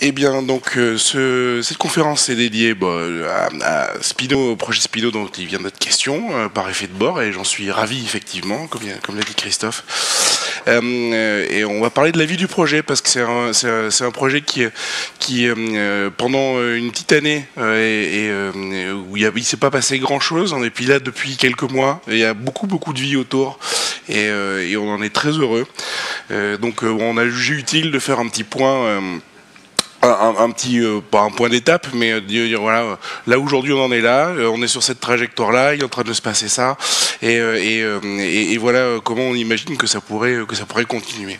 Eh bien, donc, cette conférence est dédiée à Speedo, au projet Speedo dont il vient d'être question, par effet de bord, et j'en suis ravi, effectivement, comme l'a dit Christophe. Et on va parler de la vie du projet, parce que c'est un projet qui pendant une petite année, où il s'est pas passé grand-chose, et puis là, depuis quelques mois, il y a beaucoup de vie autour, et on en est très heureux. Donc, on a jugé utile de faire un petit point... pas un point d'étape, mais dire voilà, là aujourd'hui on en est là, on est sur cette trajectoire-là, il est en train de se passer ça, et voilà comment on imagine que ça pourrait continuer.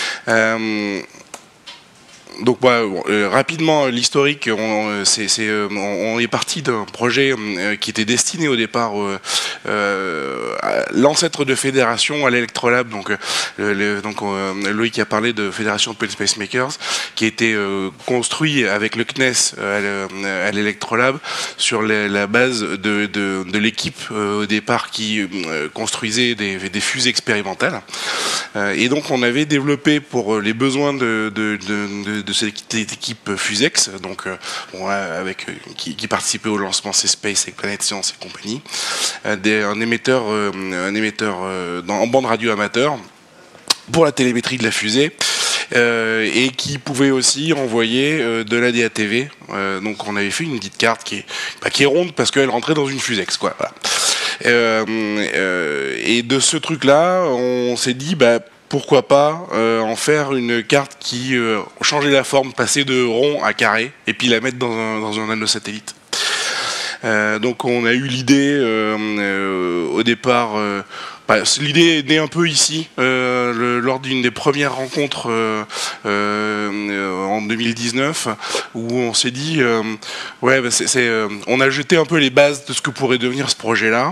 Donc rapidement l'historique, on est parti d'un projet qui était destiné au départ à l'ancêtre de Fédération, à l'Electrolab. Donc Loïc a parlé de Fédération Open Space Makers, qui a été construit avec le CNES à l'Electrolab sur la base de l'équipe au départ qui construisait des fusées expérimentales. Et donc on avait développé pour les besoins de cette équipe Fusex, donc qui participait au lancement C-Space avec Planète Science et compagnie, un émetteur en bande radio amateur pour la télémétrie de la fusée. Et qui pouvait aussi envoyer de la DATV. Donc on avait fait une petite carte qui est ronde parce qu'elle rentrait dans une Fusex, quoi. Voilà. Et de ce truc-là, on s'est dit, pourquoi pas en faire une carte qui changeait la forme, passer de rond à carré, et puis la mettre dans un nanosatellite. Donc on a eu l'idée au départ. L'idée est née un peu ici, lors d'une des premières rencontres en 2019, où on s'est dit, on a jeté un peu les bases de ce que pourrait devenir ce projet-là.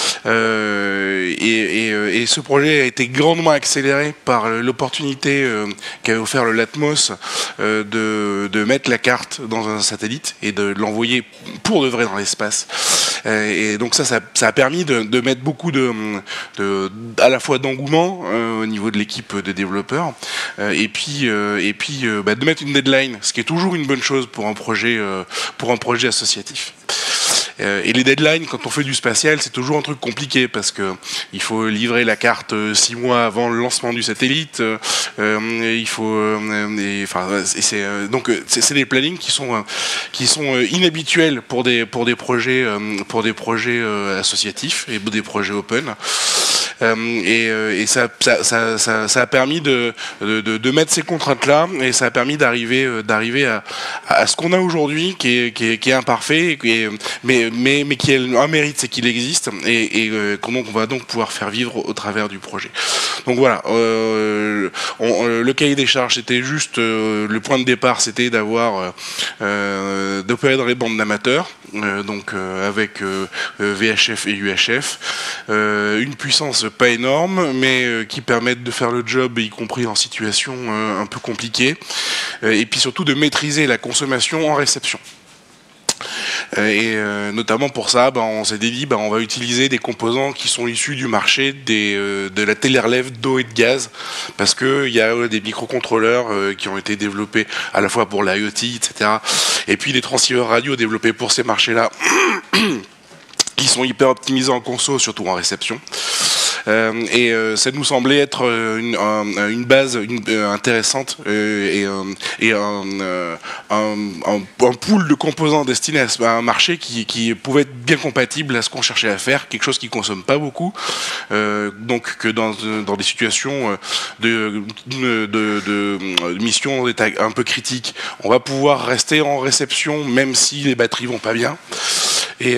Et ce projet a été grandement accéléré par l'opportunité qu'avait offert le Latmos de mettre la carte dans un satellite et de l'envoyer pour de vrai dans l'espace. Et donc ça a permis de mettre beaucoup à la fois d'engouement au niveau de l'équipe de développeurs, et puis de mettre une deadline, ce qui est toujours une bonne chose pour un projet associatif. Et les deadlines, quand on fait du spatial, c'est toujours un truc compliqué parce que il faut livrer la carte 6 mois avant le lancement du satellite. Il faut, donc c'est des plannings qui sont inhabituels pour des projets associatifs et des projets open. Et ça a permis de mettre ces contraintes-là, et ça a permis d'arriver à ce qu'on a aujourd'hui, qui est imparfait, mais qui a un mérite, c'est qu'il existe, et qu'on va donc pouvoir faire vivre au travers du projet. Donc voilà, le cahier des charges, c'était juste le point de départ, c'était d'opérer dans les bandes d'amateurs, avec VHF et UHF, une puissance pas énorme, mais qui permettent de faire le job, y compris en situation un peu compliquée, et puis surtout de maîtriser la consommation en réception. Et notamment pour ça, on s'est dit, on va utiliser des composants qui sont issus du marché de la télérelève d'eau et de gaz, parce qu'il y a des microcontrôleurs qui ont été développés à la fois pour l'IoT, etc., et puis des transceivers radio développés pour ces marchés-là, qui sont hyper optimisés en conso, surtout en réception. Et ça nous semblait être une base intéressante, et un pool de composants destinés à un marché qui pouvait être bien compatible à ce qu'on cherchait à faire, quelque chose qui consomme pas beaucoup, donc que dans des situations de mission un peu critiques, on va pouvoir rester en réception même si les batteries vont pas bien. Et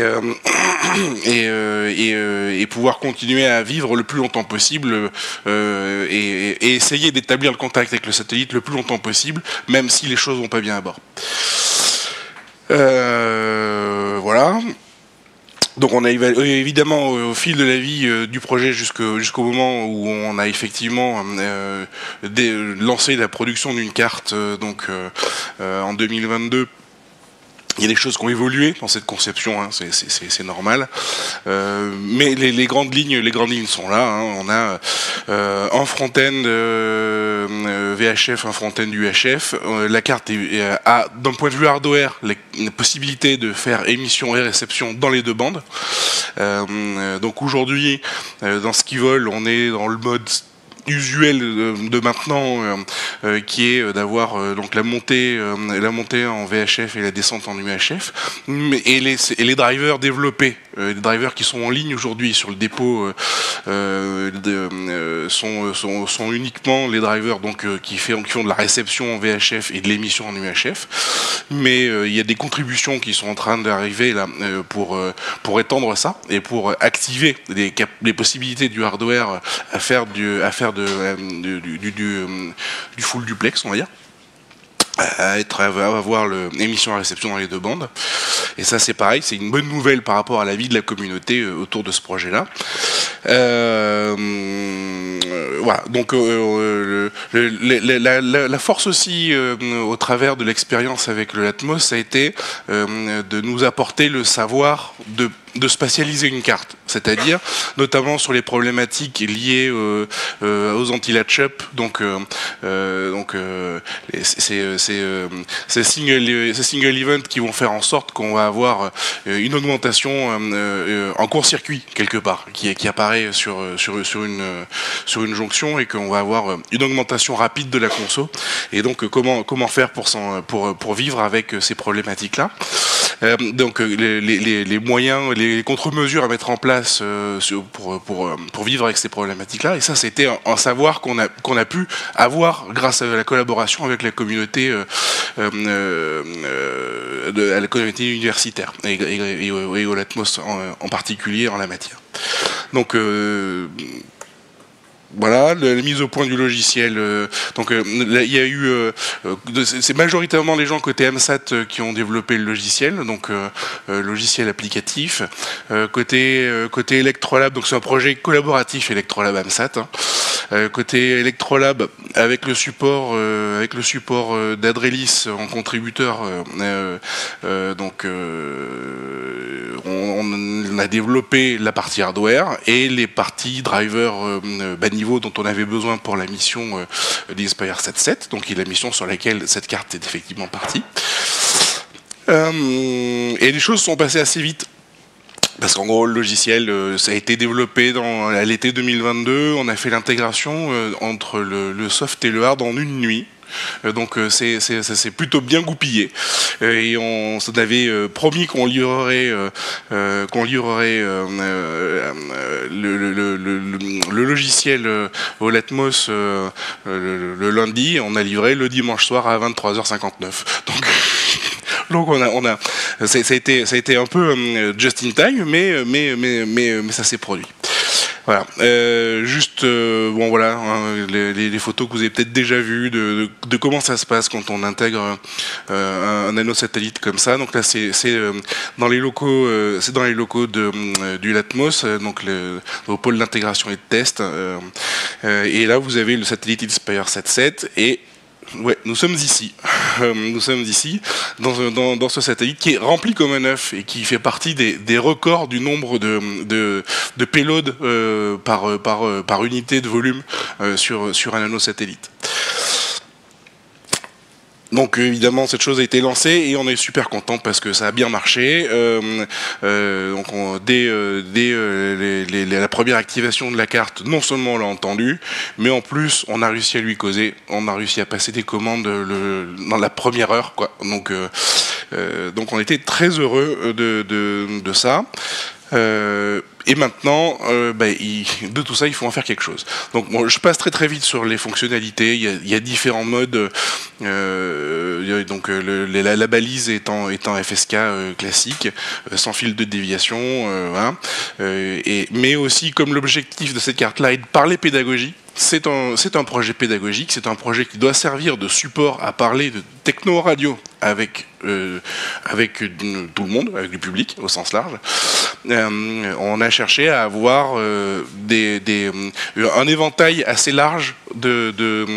pouvoir continuer à vivre le plus longtemps possible, et essayer d'établir le contact avec le satellite le plus longtemps possible, même si les choses vont pas bien à bord. Voilà. Donc on a évidemment au fil de la vie du projet jusqu'au moment où on a effectivement lancé la production d'une carte en 2022. Il y a des choses qui ont évolué dans cette conception, hein, c'est normal. Mais les grandes lignes sont là. Hein. On a un front-end VHF, un front-end UHF. La carte a, d'un point de vue hardware, la possibilité de faire émission et réception dans les deux bandes. Donc aujourd'hui, dans ce qui vole, on est dans le mode usuel de maintenant, qui est d'avoir donc la montée en VHF et la descente en UHF, et les drivers développés, les drivers qui sont en ligne aujourd'hui sur le dépôt sont uniquement les drivers donc qui font de la réception en VHF et de l'émission en UHF, mais il y a des contributions qui sont en train d'arriver là pour étendre ça et pour activer les possibilités du hardware à faire du full duplex, on va dire, à avoir l'émission à réception dans les deux bandes. Et ça, c'est pareil, c'est une bonne nouvelle par rapport à la vie de la communauté autour de ce projet-là. Voilà, donc la force aussi au travers de l'expérience avec le Latmos, ça a été de nous apporter le savoir de spatialiser une carte, c'est-à-dire notamment sur les problématiques liées aux anti-latch-up, donc ces single events qui vont faire en sorte qu'on va avoir une augmentation en court-circuit quelque part, qui apparaît sur une jonction, et qu'on va avoir une augmentation rapide de la conso. Et donc comment faire pour vivre avec ces problématiques-là. Donc les moyens, les contre-mesures à mettre en place pour vivre avec ces problématiques-là. Et ça, c'était un savoir qu'on a pu avoir grâce à la collaboration avec la communauté à la communauté universitaire et au Latmos en particulier en la matière. Donc voilà, la mise au point du logiciel. Donc il y a eu, c'est majoritairement les gens côté AMSAT qui ont développé le logiciel, donc logiciel applicatif. Côté Electrolab, donc c'est un projet collaboratif Electrolab AMSAT. Hein. Côté Electrolab, avec le support d'Adrelis en contributeur, on a développé la partie hardware et les parties driver bas niveau dont on avait besoin pour la mission d'Inspire 7.7, donc la mission sur laquelle cette carte est effectivement partie. Et les choses sont passées assez vite. Parce qu'en gros, le logiciel, ça a été développé à l'été 2022. On a fait l'intégration entre le soft et le hard en une nuit. Donc ça s'est plutôt bien goupillé. Et on avait promis qu'on livrerait le logiciel au Latmos le lundi. On a livré le dimanche soir à 23h59. Donc ça a été un peu just in time, mais ça s'est produit. Voilà. Bon voilà, hein, les photos que vous avez peut-être déjà vues de comment ça se passe quand on intègre un nanosatellite comme ça. Donc là, c'est dans les locaux, du Latmos, donc au pôle d'intégration et de test. Et là, vous avez le satellite Inspire 7.7 et ouais, nous sommes ici. Nous sommes ici dans ce satellite qui est rempli comme un œuf et qui fait partie des records du nombre de payloads par unité de volume sur un nanosatellite. Donc évidemment cette chose a été lancée et on est super content parce que ça a bien marché. Donc dès la première activation de la carte, non seulement on l'a entendu, mais en plus on a réussi à lui causer, on a réussi à passer des commandes dans la première heure, quoi. Donc on était très heureux de ça. Et maintenant, de tout ça, il faut en faire quelque chose. Donc, bon, je passe très vite sur les fonctionnalités. Il y a différents modes. Donc, la balise étant FSK classique, sans fil de déviation. Voilà. Mais aussi, comme l'objectif de cette carte-là est de parler pédagogie. C'est un projet pédagogique, c'est un projet qui doit servir de support à parler de techno-radio avec tout le monde, avec du public au sens large. on a cherché à avoir un éventail assez large de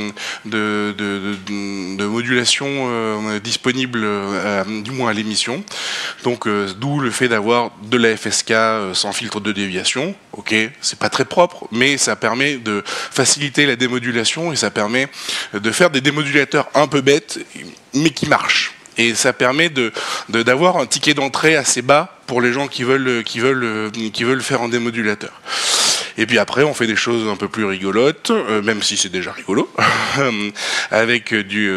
modulation disponible, du moins à l'émission. Donc d'où le fait d'avoir de la FSK sans filtre de déviation. Ok, c'est pas très propre, mais ça permet de faciliter la démodulation et ça permet de faire des démodulateurs un peu bêtes, mais qui marchent. Et ça permet d'avoir un ticket d'entrée assez bas pour les gens qui veulent faire en démodulateur. Et puis après, on fait des choses un peu plus rigolotes, même si c'est déjà rigolo, avec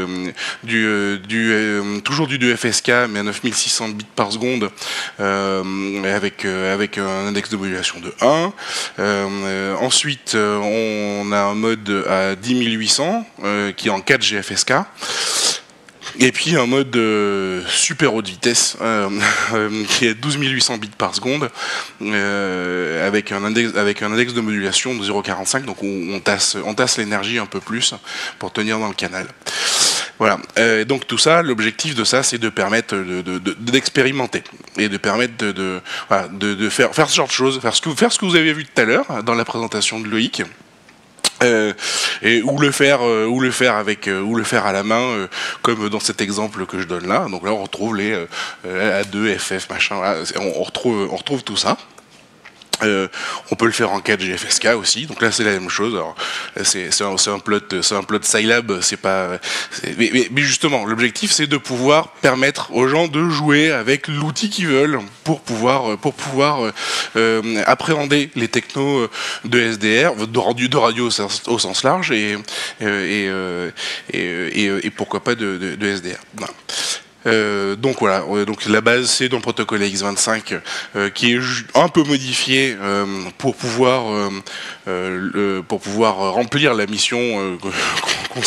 toujours du 2FSK, mais à 9600 bits par seconde, avec un index de modulation de 1. Ensuite, on a un mode à 10800, qui est en 4 GFSK. Et puis un mode super haute vitesse qui est 12 800 bits par seconde avec un index de modulation de 0,45, donc on tasse l'énergie un peu plus pour tenir dans le canal. Voilà. Donc tout ça, l'objectif de ça, c'est de permettre d'expérimenter et de permettre de faire ce genre de choses, faire ce que vous avez vu tout à l'heure dans la présentation de Loïc. Ou le faire à la main, comme dans cet exemple que je donne là. Donc là on retrouve les A2, FF, machin, voilà. On retrouve tout ça. On peut le faire en 4 GFSK aussi, donc là c'est la même chose. Alors, c'est un plot Scilab, c'est pas. Mais justement, l'objectif c'est de pouvoir permettre aux gens de jouer avec l'outil qu'ils veulent pour pouvoir appréhender les technos de SDR, de radio au sens large et pourquoi pas de SDR. Voilà. Donc voilà, donc la base c'est dans le protocole X25 qui est un peu modifié pour pouvoir remplir la mission qu'on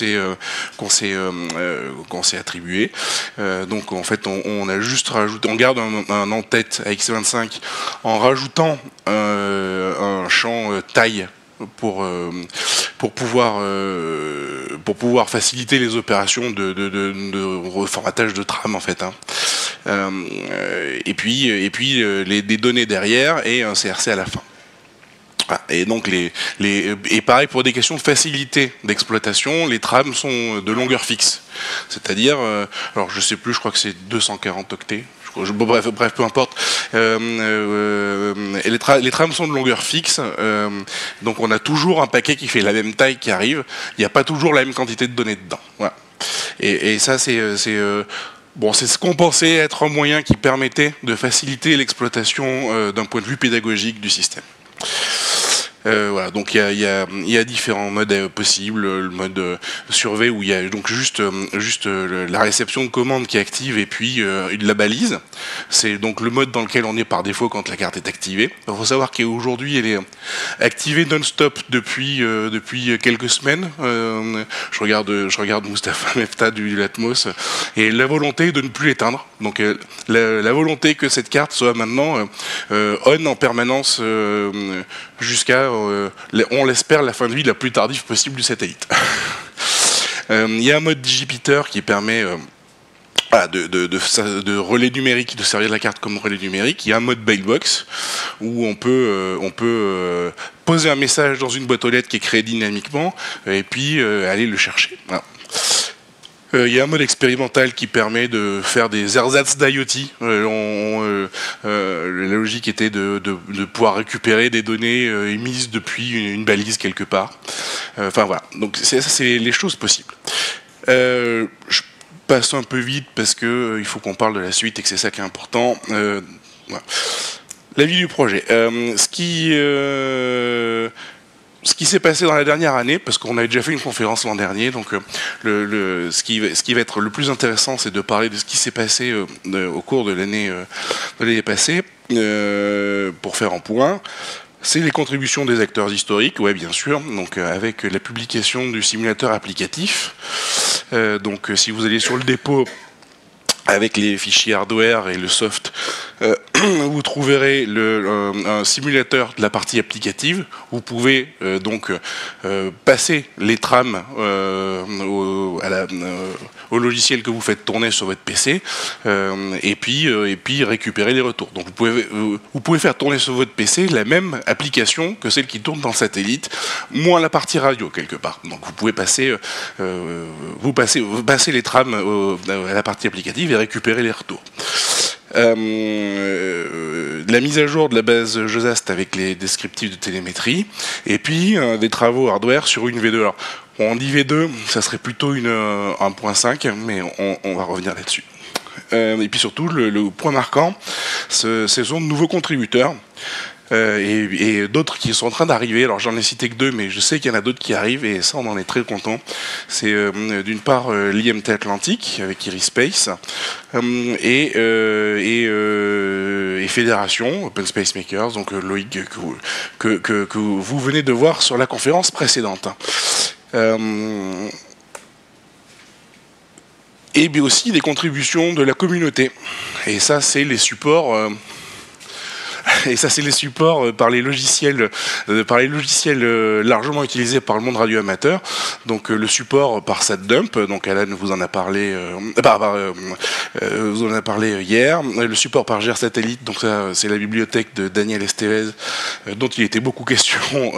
s'est attribuée. Donc en fait on a juste rajouté, on garde un en-tête à X25 en rajoutant un champ taille pour pouvoir faciliter les opérations de reformatage de trame en fait. Et puis des données derrière et un CRC à la fin. Et donc et pareil pour des questions de facilité d'exploitation, les trames sont de longueur fixe. C'est-à-dire, alors je sais plus, je crois que c'est 240 octets. Bref, peu importe. Et les trames sont de longueur fixe, donc on a toujours un paquet qui fait la même taille qui arrive. Il n'y a pas toujours la même quantité de données dedans. Voilà. Et ça, c'est ce qu'on pensait être un moyen qui permettait de faciliter l'exploitation d'un point de vue pédagogique du système. Voilà, donc il y a différents modes possibles. Le mode survey où il y a donc juste la réception de commandes qui active et puis la balise. C'est donc le mode dans lequel on est par défaut quand la carte est activée. Il faut savoir qu'aujourd'hui elle est activée non-stop depuis quelques semaines. Je regarde Mustapha Mefta du Latmos et la volonté de ne plus l'éteindre. Donc la volonté que cette carte soit maintenant on en permanence jusqu'à on l'espère la fin de vie la plus tardive possible du satellite. Il y a un mode Digipeater qui permet de relais numérique, de servir la carte comme relais numérique. Il y a un mode Bailbox où on peut poser un message dans une boîte aux lettres qui est créée dynamiquement et puis aller le chercher. Voilà. Il y a un mode expérimental qui permet de faire des ersatz d'IoT. La logique était de pouvoir récupérer des données émises depuis une balise quelque part. Enfin voilà, donc ça c'est les choses possibles. Je passe un peu vite parce que il faut qu'on parle de la suite et que c'est ça qui est important. Voilà. La vie du projet. Ce qui s'est passé dans la dernière année, parce qu'on avait déjà fait une conférence l'an dernier, donc ce qui va être le plus intéressant, c'est de parler de ce qui s'est passé au cours de l'année passée, pour faire un point. C'est les contributions des acteurs historiques, ouais bien sûr, donc avec la publication du simulateur applicatif. Donc si vous allez sur le dépôt avec les fichiers hardware et le soft vous trouverez un simulateur de la partie applicative. Vous pouvez donc passer les trames au logiciel que vous faites tourner sur votre PC et puis récupérer les retours. Donc vous pouvez faire tourner sur votre PC la même application que celle qui tourne dans le satellite, moins la partie radio quelque part. Donc vous pouvez passer les trames à la partie applicative et récupérer les retours. La mise à jour de la base JOSAST avec les descriptifs de télémétrie, et puis des travaux hardware sur une V2. Alors, on dit V2, ça serait plutôt une 1.5, mais on va revenir là-dessus. Et puis surtout, le point marquant, ce sont de nouveaux contributeurs. Et d'autres qui sont en train d'arriver. Alors j'en ai cité que 2, mais je sais qu'il y en a d'autres qui arrivent et ça on en est très content. C'est d'une part l'IMT Atlantique avec Iris Space et Fédération Open Space Makers, donc Loïc que vous venez de voir sur la conférence précédente. Et bien aussi des contributions de la communauté. Et ça c'est les supports. Et ça, c'est les supports par les logiciels largement utilisés par le monde radio-amateur. Donc le support par SatDump, donc Alan vous en a parlé, vous en a parlé hier. Le support par GeoSatellite, donc ça, c'est la bibliothèque de Daniel Estevez, dont il était beaucoup question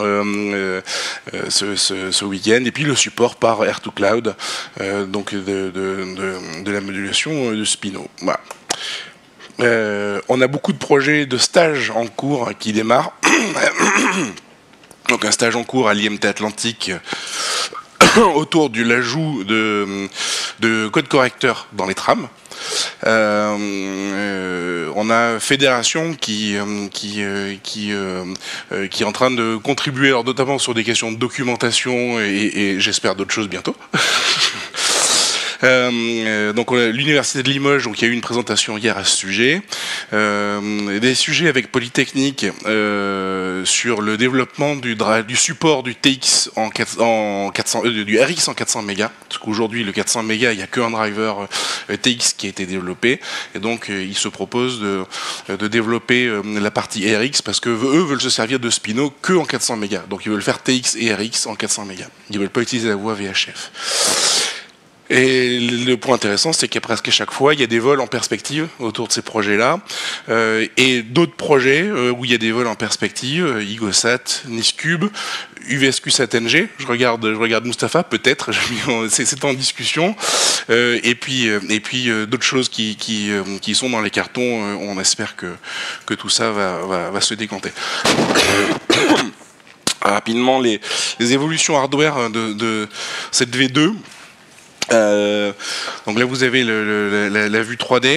ce week-end. Et puis le support par Air2Cloud, donc de la modulation de Spino. Voilà. On a beaucoup de projets de stages en cours qui démarrent. Donc un stage en cours à l'IMT Atlantique autour de l'ajout de code correcteur dans les trams. On a Fédération qui est en train de contribuer, alors notamment sur des questions de documentation et j'espère d'autres choses bientôt. Donc l'université de Limoges, donc il y a eu une présentation hier à ce sujet, des sujets avec Polytechnique sur le développement du support du TX du RX en 400 mégas, parce qu'aujourd'hui le 400 mégas il n'y a qu'un driver TX qui a été développé, et donc il se propose de développer la partie RX parce que eux veulent se servir de Spino que en 400 mégas, donc ils veulent faire TX et RX en 400 mégas, ils veulent pas utiliser la voie VHF. Et le point intéressant, c'est qu'à presque chaque fois, il y a des vols en perspective autour de ces projets-là, et d'autres projets où il y a des vols en perspective, Igosat, Niscube, UVSQ-SatNG, je regarde Mustapha, peut-être, c'est en discussion, et puis d'autres choses qui sont dans les cartons, on espère que tout ça va se décanter. Rapidement, les évolutions hardware de cette V2. Donc là vous avez la vue 3D.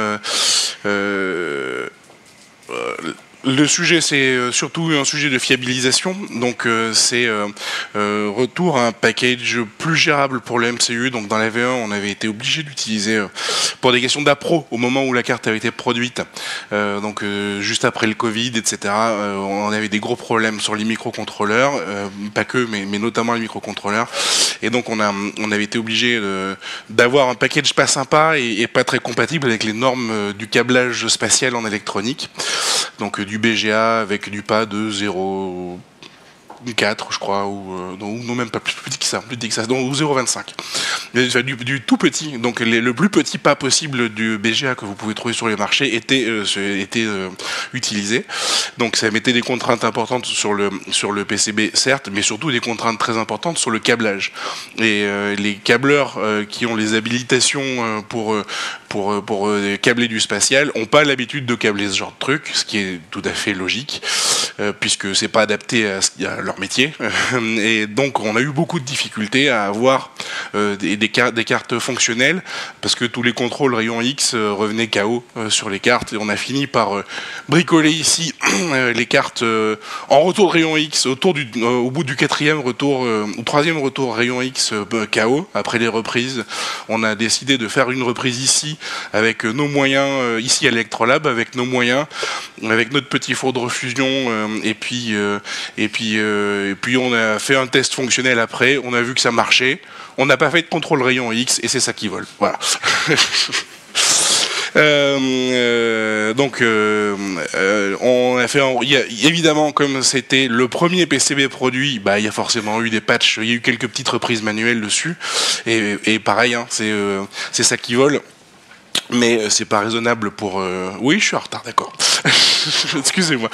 Le sujet, c'est surtout un sujet de fiabilisation, donc c'est retour à un package plus gérable pour le MCU. Donc dans la V1, on avait été obligé d'utiliser, pour des questions d'appro, au moment où la carte avait été produite, donc juste après le Covid, etc., on avait des gros problèmes sur les microcontrôleurs, pas que, mais notamment les microcontrôleurs, et donc on avait été obligé d'avoir un package pas sympa et pas très compatible avec les normes du câblage spatial en électronique. Donc du BGA avec du pas de 0,4 je crois, ou non même pas plus petit que ça, donc, ou 0,25. Du tout petit, donc le plus petit pas possible du BGA que vous pouvez trouver sur les marchés était utilisé. Donc ça mettait des contraintes importantes sur le PCB, certes, mais surtout des contraintes très importantes sur le câblage. Et les câbleurs qui ont les habilitations pour câbler du spatial n'ont pas l'habitude de câbler ce genre de truc, ce qui est tout à fait logique, puisque c'est pas adapté à leur métier. Et donc on a eu beaucoup de difficultés à avoir des cartes fonctionnelles, parce que tous les contrôles rayon X revenaient KO sur les cartes, et on a fini par bricoler ici les cartes en retour de rayon X au bout du quatrième retour ou troisième retour rayon X KO. Après les reprises, on a décidé de faire une reprise ici avec nos moyens, ici à l'Electrolab, avec nos moyens, avec notre petit four de refusion, et puis on a fait un test fonctionnel après, on a vu que ça marchait, on n'a pas fait de contrôle rayon X et c'est ça qui vole. Voilà. On a fait, évidemment, comme c'était le premier PCB produit, bah, il y a forcément eu des patchs, il y a eu quelques petites reprises manuelles dessus, et pareil, hein, c'est ça qui vole. Mais c'est pas raisonnable pour... Oui, je suis en retard, d'accord. Excusez-moi.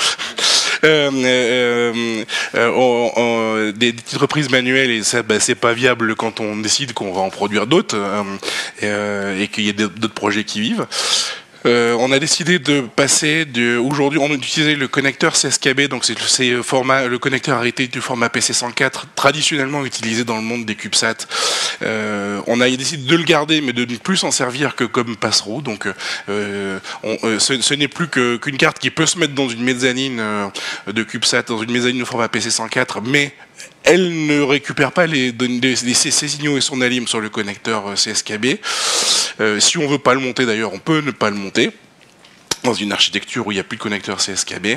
Des petites reprises manuelles, et ça, bah, c'est pas viable quand on décide qu'on va en produire d'autres, et qu'il y a d'autres projets qui vivent. On a décidé de passer aujourd'hui, on utilisait le connecteur CSKB, donc c'est le connecteur arrêté du format PC104, traditionnellement utilisé dans le monde des CubeSat. On a décidé de le garder, mais de ne plus s'en servir que comme passereau. Donc, ce n'est plus qu'une carte qui peut se mettre dans une mezzanine de CubeSat, dans une mezzanine de format PC104, mais elle ne récupère pas ses signaux et son alim sur le connecteur CSKB. Si on veut pas le monter, d'ailleurs, on peut ne pas le monter dans une architecture où il n'y a plus de connecteur CSKB.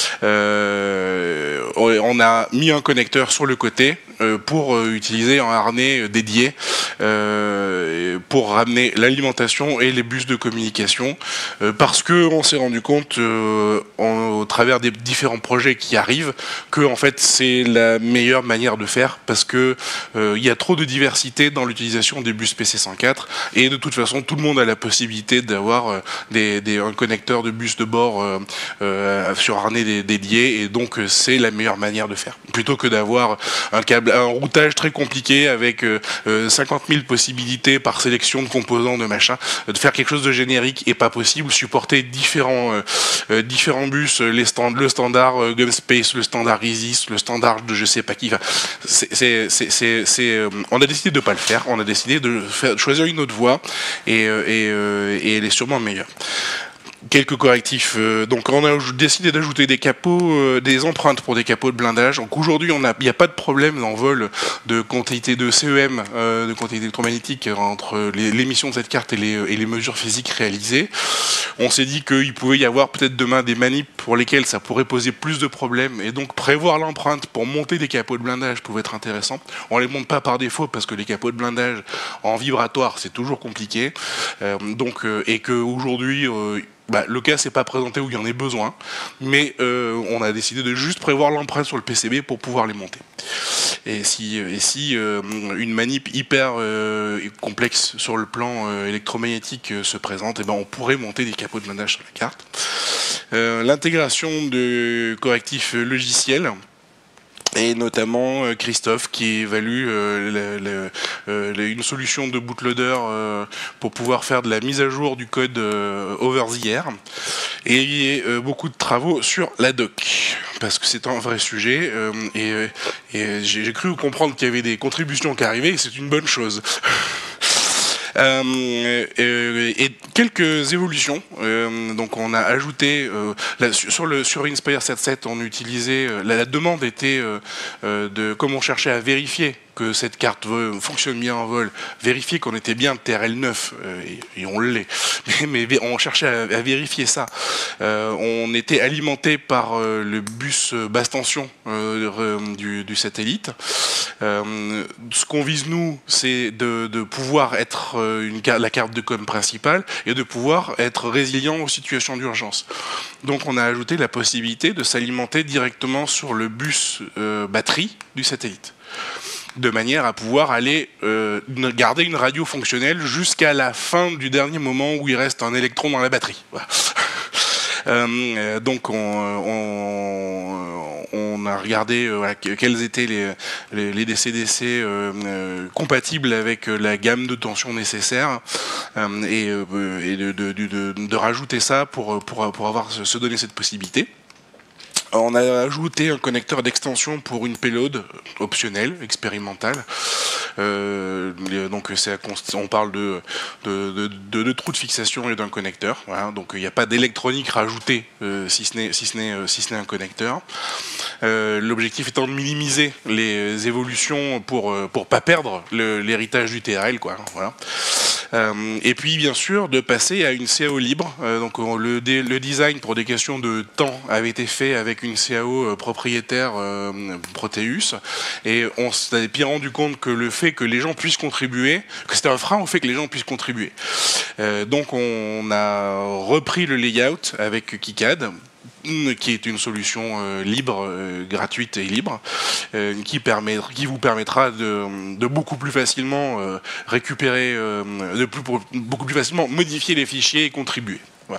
On a mis un connecteur sur le côté pour utiliser un harnais dédié pour ramener l'alimentation et les bus de communication, parce que on s'est rendu compte au travers des différents projets qui arrivent que en fait c'est la meilleure manière de faire, parce que il y a trop de diversité dans l'utilisation des bus PC104, et de toute façon tout le monde a la possibilité d'avoir un connecteur de bus de bord sur harnais dédié, et donc c'est la meilleure manière de faire, plutôt que d'avoir un routage très compliqué avec 50 000 possibilités par sélection de composants de machin. De faire quelque chose de générique est pas possible. Supporter différents bus, le standard Gumspace, le standard Isis, le standard de je sais pas qui. Enfin, on a décidé de pas le faire. On a décidé de choisir une autre voie, et elle est sûrement meilleure. Quelques correctifs. Donc on a décidé d'ajouter des capots, des empreintes pour des capots de blindage. Donc aujourd'hui, il n'y a pas de problème en vol de quantité de CEM, de quantité électromagnétique entre l'émission de cette carte et les mesures physiques réalisées. On s'est dit qu'il pouvait y avoir peut-être demain des manips pour lesquelles ça pourrait poser plus de problèmes, et donc prévoir l'empreinte pour monter des capots de blindage pouvait être intéressant. On les monte pas par défaut parce que les capots de blindage en vibratoire c'est toujours compliqué. Et qu'aujourd'hui le cas s'est pas présenté où il y en ait besoin, mais on a décidé de juste prévoir l'empreinte sur le PCB pour pouvoir les monter. Et si une manip hyper complexe sur le plan électromagnétique se présente, on pourrait monter des capots de blindage sur la carte. L'intégration de correctifs logiciels, et notamment Christophe qui évalue une solution de bootloader pour pouvoir faire de la mise à jour du code over the air, et beaucoup de travaux sur la doc, parce que c'est un vrai sujet, et j'ai cru comprendre qu'il y avait des contributions qui arrivaient, et c'est une bonne chose. Et quelques évolutions. Donc on a ajouté sur Inspire 7.7, on utilisait la demande était comme on cherchait à vérifier que cette carte fonctionne bien en vol, vérifier qu'on était bien de TRL9, et on l'est, mais on cherchait à vérifier ça. On était alimenté par le bus basse tension du satellite. Ce qu'on vise nous, c'est de pouvoir être la carte de com principale, et de pouvoir être résilient aux situations d'urgence. Donc on a ajouté la possibilité de s'alimenter directement sur le bus batterie du satellite, de manière à pouvoir aller garder une radio fonctionnelle jusqu'à la fin du dernier moment où il reste un électron dans la batterie. Voilà. Donc on a regardé quels étaient les DC-DC compatibles avec la gamme de tension nécessaire, et de rajouter ça pour se donner cette possibilité. On a ajouté un connecteur d'extension pour une payload optionnelle, expérimentale. Donc on parle de trous de fixation et d'un connecteur. Voilà. Donc il n'y a pas d'électronique rajoutée si ce n'est un connecteur. L'objectif étant de minimiser les évolutions pour pas perdre l'héritage du TRL, quoi. Voilà. Et puis bien sûr de passer à une CAO libre. Donc le design pour des questions de temps avait été fait avec une CAO propriétaire Proteus, et on s'est bien rendu compte que le fait que les gens puissent contribuer, que c'était un frein au fait que les gens puissent contribuer. Donc on a repris le layout avec KiCad, qui est une solution libre, gratuite et libre, qui vous permettra de beaucoup plus facilement récupérer, beaucoup plus facilement modifier les fichiers et contribuer. Voilà.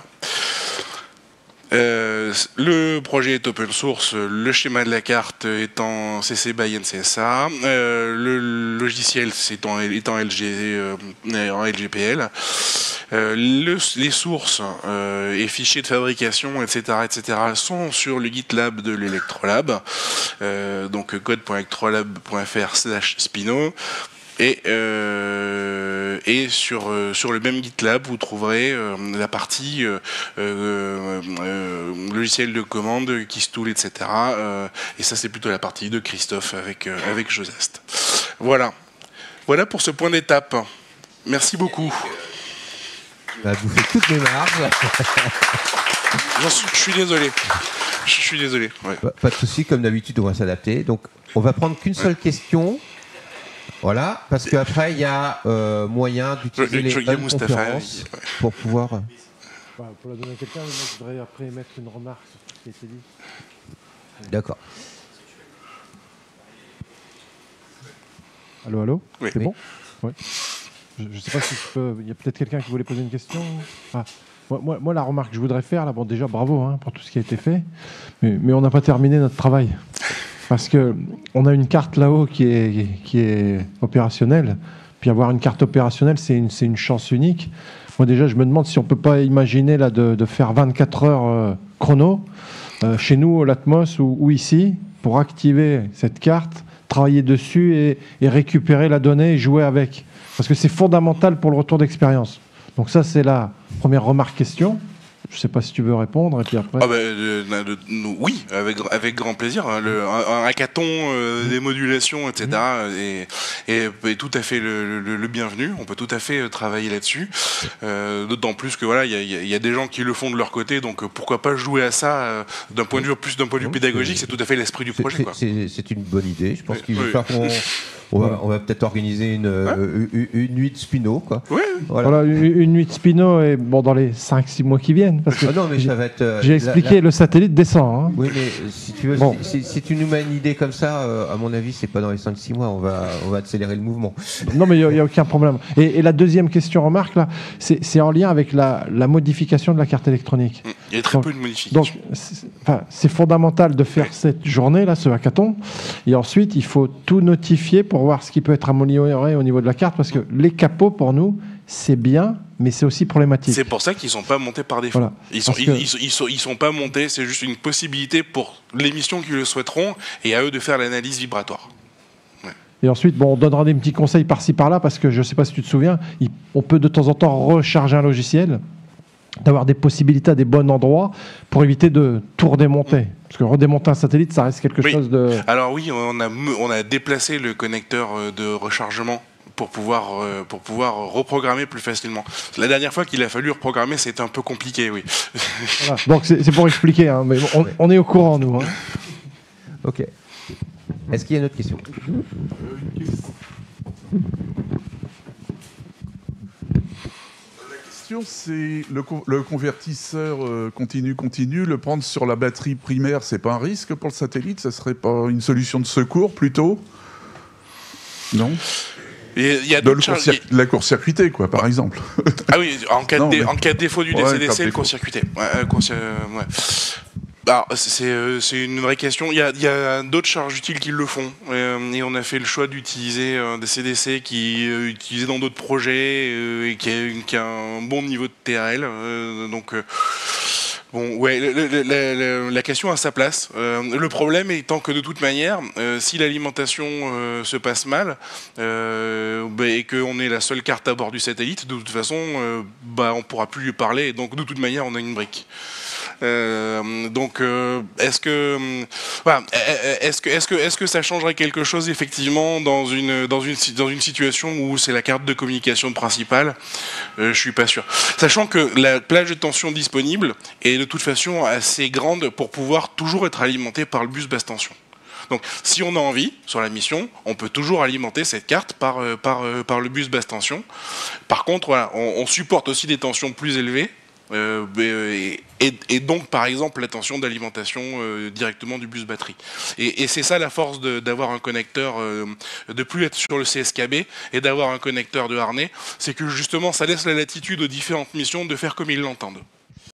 Le projet est open source, le schéma de la carte est en CC by NCSA, le logiciel est en LGPL, les sources et fichiers de fabrication, etc., sont sur le GitLab de l'Electrolab, donc code.electrolab.fr/spino. Et sur le même GitLab, vous trouverez la partie logiciel de commande, Keystool, etc. Et ça, c'est plutôt la partie de Christophe avec Josast. Voilà. Voilà pour ce point d'étape. Merci beaucoup. Bah, vous faites toutes mes marges. Je suis désolé. Je suis désolé. Ouais. Pas de souci, comme d'habitude, on va s'adapter. Donc, on va prendre qu'une seule question. Voilà, parce qu'après, il y a moyen d'utiliser les conférences pour pouvoir... Pour la donner à quelqu'un, moi, je voudrais après mettre une remarque sur ce qui a été dit. D'accord. Allô, allô? Oui. C'est bon? Oui. Je ne sais pas si je peux... Il y a peut-être quelqu'un qui voulait poser une question. Ah. Moi, la remarque que je voudrais faire, là, bon, déjà, bravo pour tout ce qui a été fait, mais on n'a pas terminé notre travail. Parce qu'on a une carte là-haut qui est opérationnelle. Puis avoir une carte opérationnelle, c'est une chance unique. Moi déjà, je me demande si on ne peut pas imaginer là, de faire 24 heures chrono chez nous, au Latmos ou ici, pour activer cette carte, travailler dessus et récupérer la donnée et jouer avec. Parce que c'est fondamental pour le retour d'expérience. Donc ça, c'est la première remarque-question. Je ne sais pas si tu veux répondre, et puis après... Oui, avec grand plaisir. Un hackathon des modulations, etc. est tout à fait le bienvenu. On peut tout à fait travailler là-dessus. D'autant plus que voilà, il y a des gens qui le font de leur côté, donc pourquoi pas jouer à ça d'un point de vue pédagogique. C'est tout à fait l'esprit du projet. C'est une bonne idée. Je pense qu'il va falloir qu'on... On va peut-être organiser une nuit de Spino, quoi. Ouais. Voilà, une nuit de Spino et bon, dans les 5-6 mois qui viennent. Parce que non, mais ça va être, j'ai expliqué, le satellite descend. Hein. Oui, mais si tu veux, si tu nous mets une idée comme ça, à mon avis, c'est pas dans les 5-6 mois, on va accélérer le mouvement. Non, mais il n'y a aucun problème. Et la deuxième question, remarque, là, c'est en lien avec la modification de la carte électronique. Il y a très peu de modifications. Donc, c'est fondamental de faire cette journée, là, ce hackathon. Et ensuite, il faut tout notifier pour voir ce qui peut être amélioré au niveau de la carte, parce que les capots, pour nous, c'est bien, mais c'est aussi problématique. C'est pour ça qu'ils ne sont pas montés par défaut. Voilà. Ils sont pas montés, c'est juste une possibilité pour les missions qui le souhaiteront, et à eux de faire l'analyse vibratoire. Ouais. Et ensuite, bon, on donnera des petits conseils par-ci par-là, parce que je ne sais pas si tu te souviens, on peut de temps en temps recharger un logiciel, d'avoir des possibilités à des bons endroits pour éviter de tout redémonter. Parce que redémonter un satellite, ça reste quelque chose de... Alors oui, on a déplacé le connecteur de rechargement pour pouvoir reprogrammer plus facilement. La dernière fois qu'il a fallu reprogrammer, c'était un peu compliqué, oui. Voilà. Donc c'est pour expliquer, hein, mais on est au courant, nous. Hein. Ok. Est-ce qu'il y a une autre question ? C'est le convertisseur continu, le prendre sur la batterie primaire, c'est pas un risque pour le satellite? Ça serait pas une solution de secours plutôt? Non. Il y a de la court-circuité, quoi, par exemple. Ah oui, en cas de défaut du DC-DC, le court-circuité. C'est une vraie question. Il y a d'autres charges utiles qui le font. Et on a fait le choix d'utiliser des CDC qui est utilisé dans d'autres projets et qui a un bon niveau de TRL. La question a sa place. Le problème étant que de toute manière, si l'alimentation se passe mal et qu'on est la seule carte à bord du satellite, de toute façon, on ne pourra plus lui parler. Et donc de toute manière, on a une brique. Donc, est-ce que ça changerait quelque chose effectivement dans une situation où c'est la carte de communication principale? Je suis pas sûr. Sachant que la plage de tension disponible est de toute façon assez grande pour pouvoir toujours être alimentée par le bus basse tension. Donc, si on a envie, sur la mission, on peut toujours alimenter cette carte par le bus basse tension. Par contre, voilà, on supporte aussi des tensions plus élevées, et donc, par exemple, la tension d'alimentation directement du bus batterie. Et c'est ça la force d'avoir un connecteur, de plus être sur le CSKB et d'avoir un connecteur de harnais, c'est que justement, ça laisse la latitude aux différentes missions de faire comme ils l'entendent.